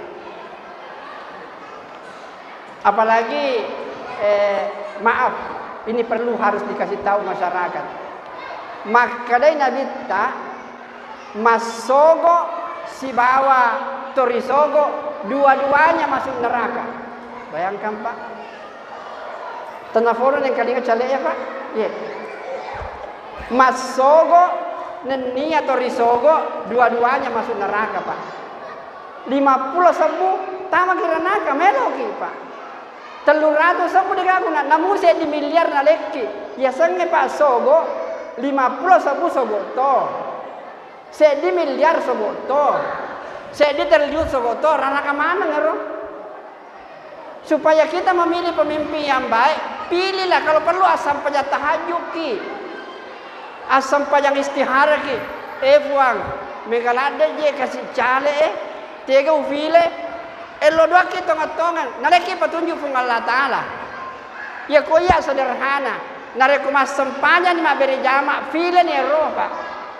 Apalagi maaf, ini perlu harus dikasih tahu masyarakat. Makadai Nabi ta masogo si bawa torisogo dua-duanya masuk neraka. Bayangkan Pak. Tanaforan yang kali ngecale ya Pak. Yeah. Masogo nenia torisogo dua-duanya masuk neraka Pak. 50 tama kira neraka meloki Pak. 300 digaguna namun saya di miliar na lekki. Ya sange Pak sogo 50 sogoto. Sedi miliar sogoto. Sedi triliun sogoto. Rana kemana ngero? Supaya kita memilih pemimpin yang baik, pilihlah kalau perlu asam pajak tahajud ki. Asam pajak istihara ki. Buang. Megalade je kasih cale tega ufile. Elo doa ki tonga-tongan. Naleki petunjuk fung Allah Ta'ala. Ya koya sederhana. Narekumas sempanya ni maberi jamak filen ya roh Pak.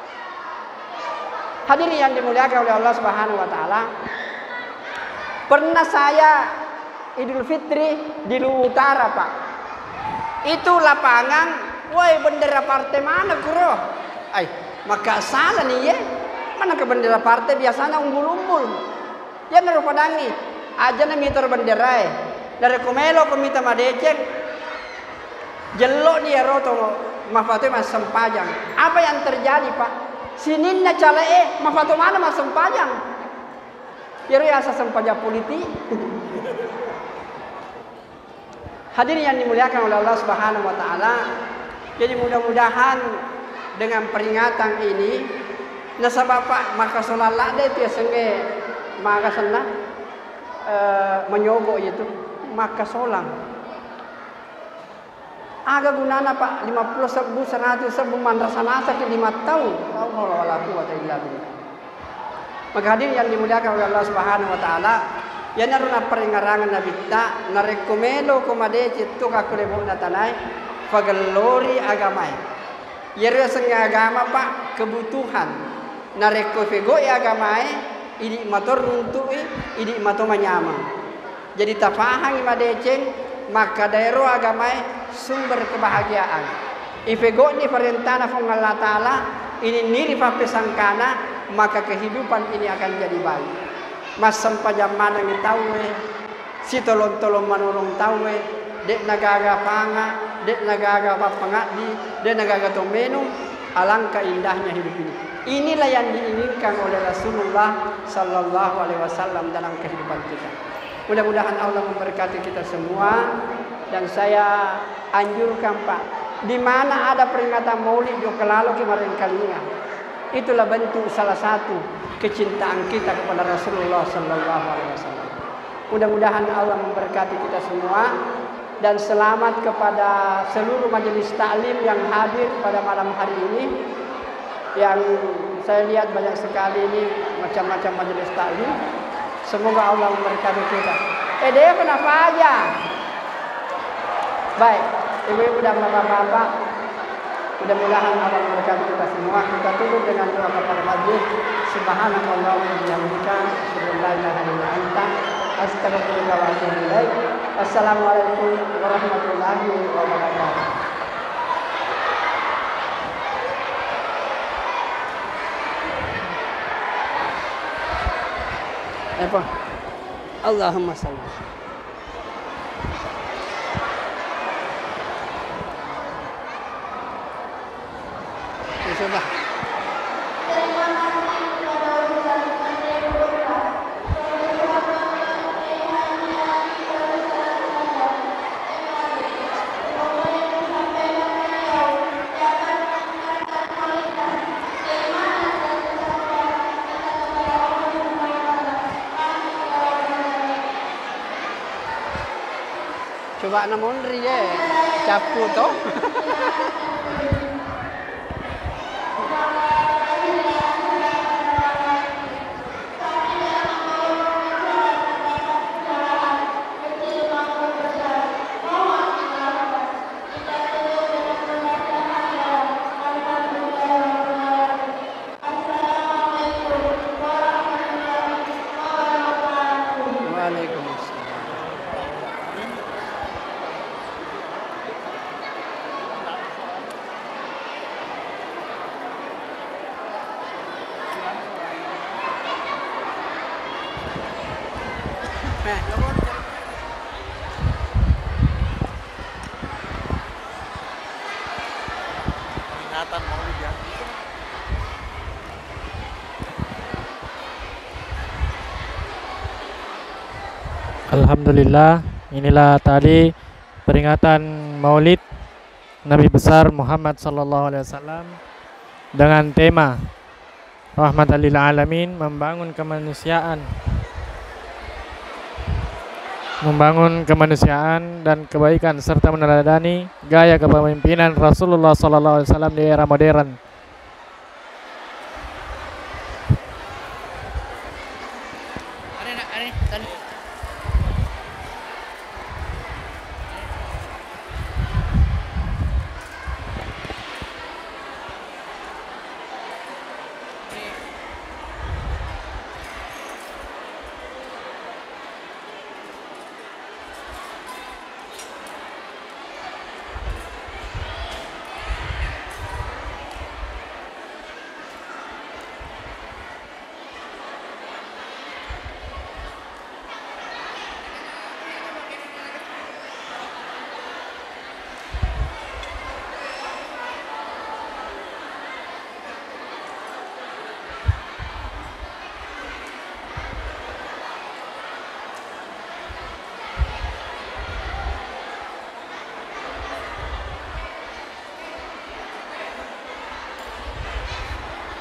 Hadirin yang dimuliakan oleh Allah Subhanahu wa taala. Pernah saya Idul Fitri di Luwu Utara Pak. Itu lapangan, woi bendera partai mana kuro? Maka salah nih ya. Mana ke bendera partai biasanya umbul-umbul. Ya naruh padangi. Aja na mitor bendera. Dari komelo komita madecek. Jelok dia roto mafatu mas sempajang. Apa yang terjadi Pak? Sininna cale mafatu mana mas sempajang? Kira asa sempajang politik. Hadirin yang dimuliakan oleh Allah Subhanahu wa taala. Jadi mudah-mudahan dengan peringatan ini nasabah Pak maka solalak deh itu senge maka sana menyogok itu maka solang. Aga gunana Pak 50.000 100.000 mandrasanasa ke 5 tahun. Wala quwwata illa billah. Maka hadirin yang dimuliakan oleh Allah Subhanahu wa taala, ya naruna peringarangan Nabi ta narekomelo komade citu kakulebo natanai fagalori agamai. Yere senga agama Pak kebutuhan. Narekofego agamai idi motor runtui idi mato manyama. Jadi tafahang imadeceng maka daerah agamai sumber kebahagiaan. Ifego ni perintah fong Allah Ta'ala ini niri papesangkana maka kehidupan ini akan jadi baik. Mas sampajam mana ngi tawe si tolong-tolong manulung tawe dek nagaga panga dek nagaga papangadi dek nagaga tomenu alangkah indahnya hidup ini. Inilah yang diinginkan oleh Rasulullah Sallallahu Alaihi Wasallam dalam kehidupan kita. Mudah-mudahan Allah memberkati kita semua. Dan saya anjurkan Pak, di mana ada peringatan Maulid jo kelalo kemarin kalinya, itulah bentuk salah satu kecintaan kita kepada Rasulullah Sallallahu Alaihi Wasallam. Mudah-mudahan Allah memberkati kita semua dan selamat kepada seluruh majelis taklim yang hadir pada malam hari ini. Yang saya lihat banyak sekali ini macam-macam majelis taklim. Semoga Allah memberkati kita. Dia kenapa aja? Baik, ibu-ibu dan bapak-bapak, mudah-mudahan Allah memberkati kita semua. Kita tutup dengan doa kepada majlis. Subhanallah wa bihamdika, asyhadu an la ilaha illa anta, astaghfiruka wa atubu ilaik. Assalamualaikum warahmatullahi wabarakatuh. Apa? Allahumma shalli. Sudah. Coba namun ria capu toh. Waalaikumsalam. Peringatan Maulid ya. Alhamdulillah, inilah tadi peringatan Maulid Nabi besar Muhammad sallallahu alaihi wasallam dengan tema Rahmatan lil alamin, membangun kemanusiaan dan kebaikan serta meneladani gaya kepemimpinan Rasulullah sallallahu alaihi wasallam di era modern.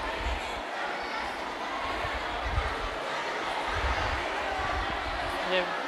Yeah.